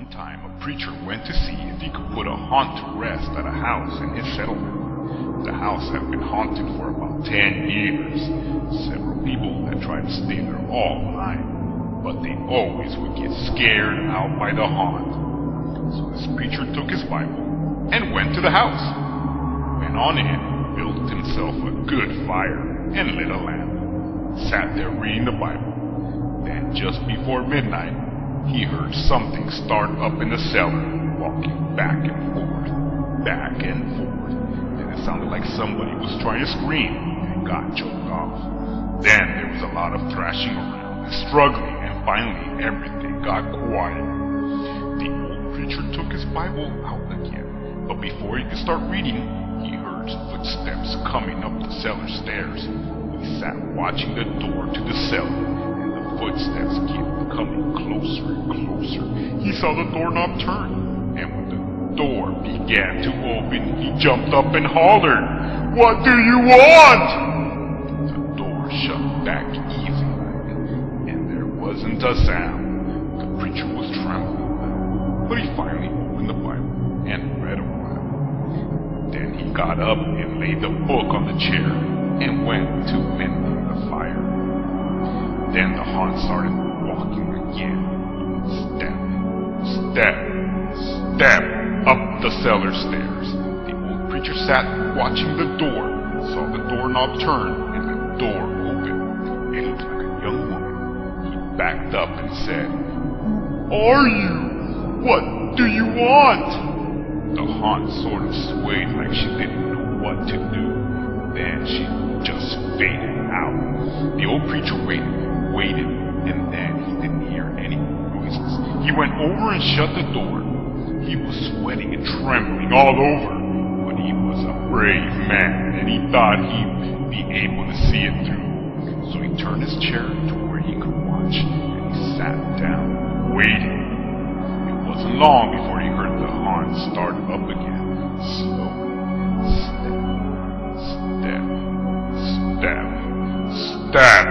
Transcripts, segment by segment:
One time, a preacher went to see if he could put a haunt to rest at a house in his settlement. The house had been haunted for about 10 years. Several people had tried to stay there all night, but they always would get scared out by the haunt. So this preacher took his Bible and went to the house. Went on in, built himself a good fire, and lit a lamp. Sat there reading the Bible. Then just before midnight, he heard something start up in the cellar, walking back and forth, back and forth. Then it sounded like somebody was trying to scream and got choked off. Then there was a lot of thrashing around and struggling, and finally everything got quiet. The old preacher took his Bible out again, but before he could start reading, he heard footsteps coming up the cellar stairs. He sat watching the door to the cellar. Footsteps kept coming closer and closer. He saw the doorknob turn, and when the door began to open, he jumped up and hollered, "What do you want?" The door shut back easy-like, and there wasn't a sound. The preacher was trembling, but he finally opened the Bible and read a while. Then he got up and laid the book on the chair and went to mending the fire. Then the haunt started walking again. Step, step, step up the cellar stairs. The old preacher sat watching the door, saw the doorknob turn, and the door open. It looked like a young woman. He backed up and said, "Who are you? What do you want?" The haunt sort of swayed like she didn't know what to do. Then she just faded out. The old preacher waited, and then he didn't hear any noises. He went over and shut the door. He was sweating and trembling all over, but he was a brave man, and he thought he'd be able to see it through. So he turned his chair to where he could watch, and he sat down, waiting. It wasn't long before he heard the haunt start up again, slowly. Step, step, step, step.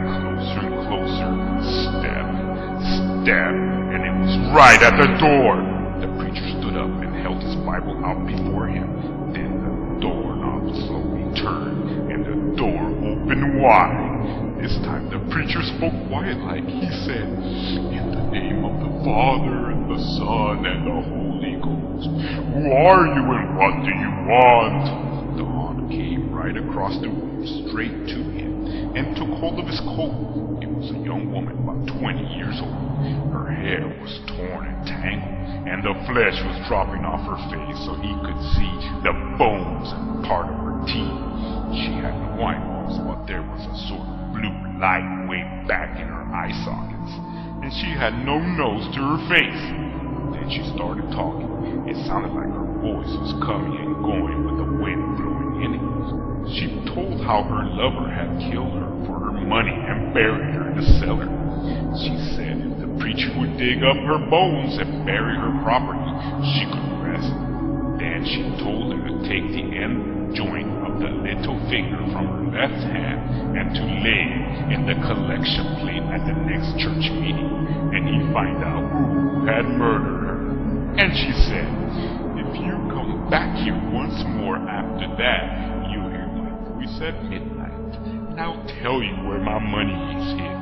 And it was right at the door. The preacher stood up and held his Bible out before him. Then the doorknob slowly turned, and the door opened wide. This time the preacher spoke quiet-like. He said, "In the name of the Father, and the Son, and the Holy Ghost, who are you and what do you want?" The haunt came right across the room straight to him and took hold of his coat. It was a young woman about 20 years old. Her hair was torn and tangled, and the flesh was dropping off her face so he could see the bones and part of her teeth. She had no eyeballs, but there was a sort of blue light way back in her eye sockets, and she had no nose to her face. Then she started talking. It sounded like her voice was coming and going with the wind blowing in it. She told how her lover had killed her for her money and buried her in the cellar. She said if the preacher would dig up her bones and bury her property, she could rest. Then she told him to take the end joint of the little finger from her left hand and to lay it in the collection plate at the next church meeting, and he'd find out who had murdered her. And she said, "If you come back here once more after that, you'll hear my voice at midnight, and I'll tell you where my money is hid.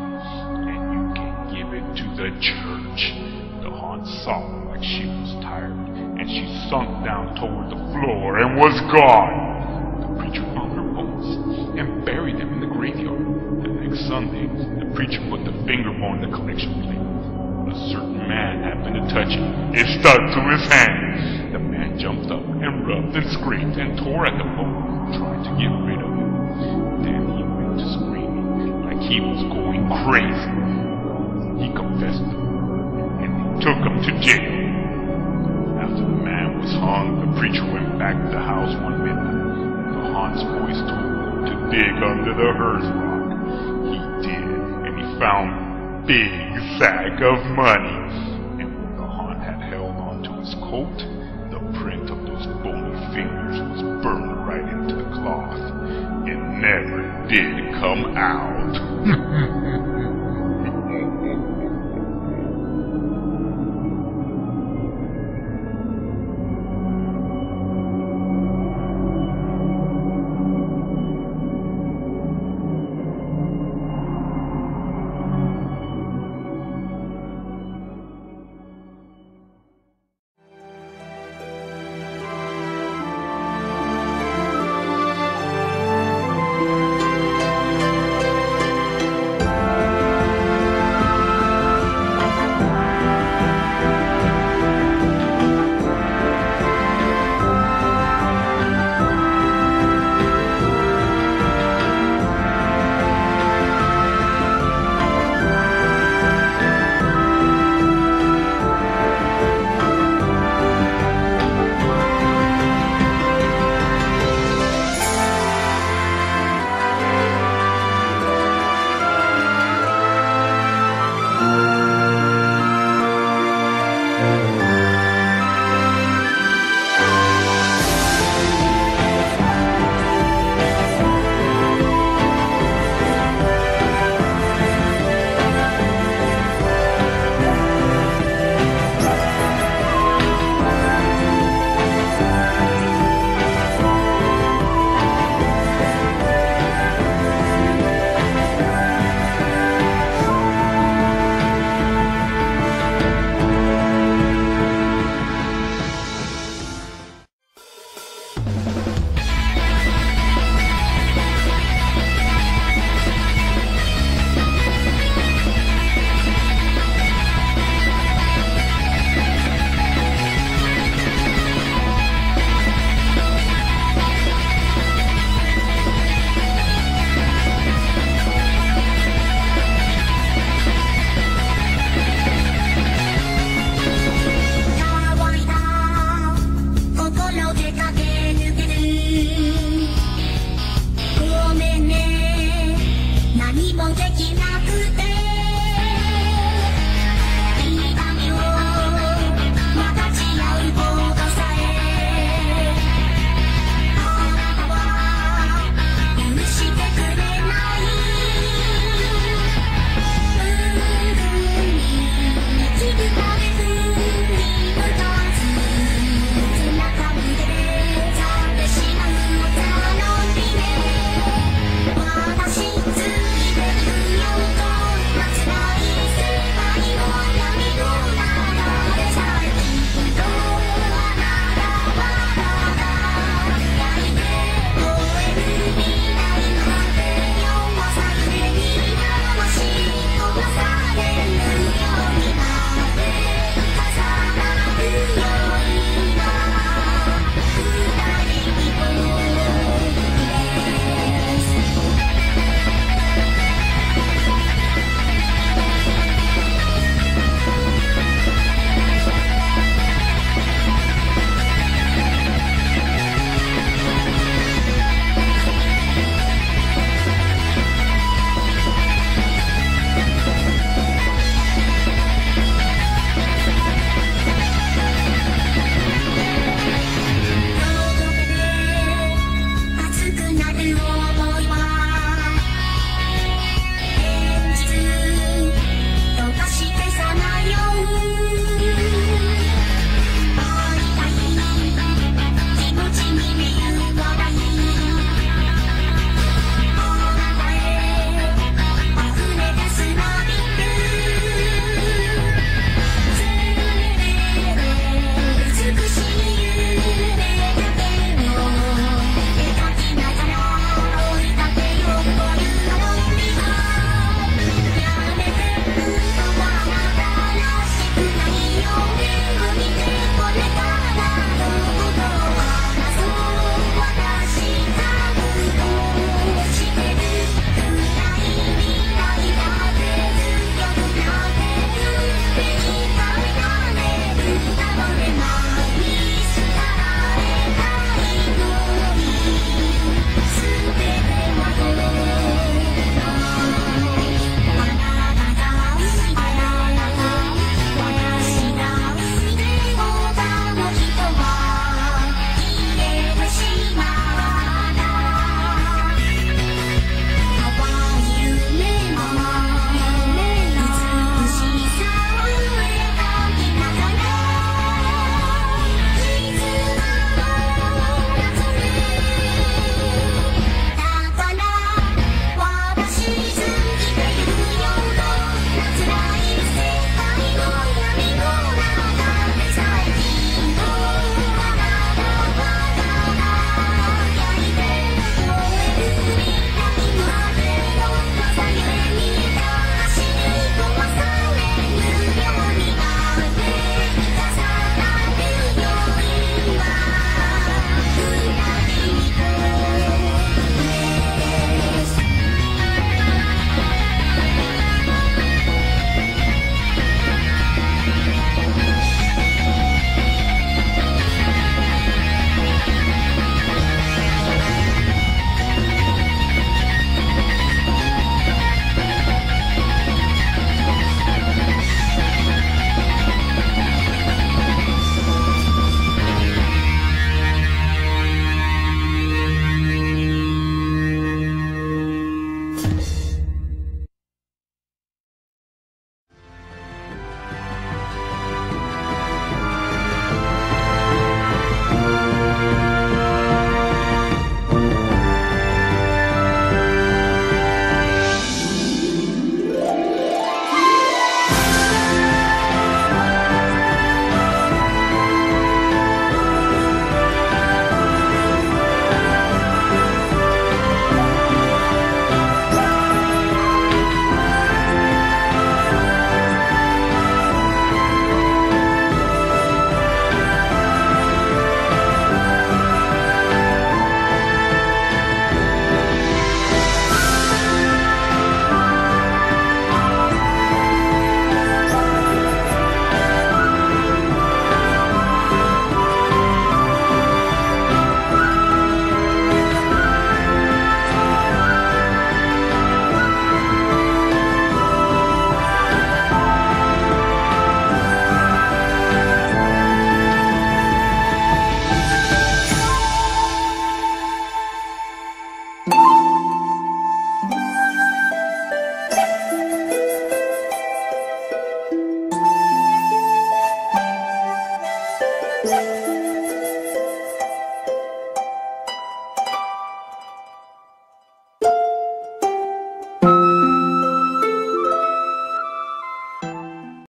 Give it to the church." The haunt sobbed like she was tired, and she sunk down toward the floor and was gone. The preacher found her bones and buried them in the graveyard. The next Sunday, the preacher put the finger bone in the collection plate. A certain man happened to touch it. It stuck to his hand. The man jumped up and rubbed and scraped and tore at the bone, trying to get rid of it. Then he went to screaming like he was going crazy. He confessed it, and they took him to jail. After the man was hung, the preacher went back to the house one midnight. The haunt's voice told him to dig under the hearth rock. He did, and he found a big sack of money. And where the haunt had held onto his coat, the print of those bony fingers was burned right into the cloth. It never did come out.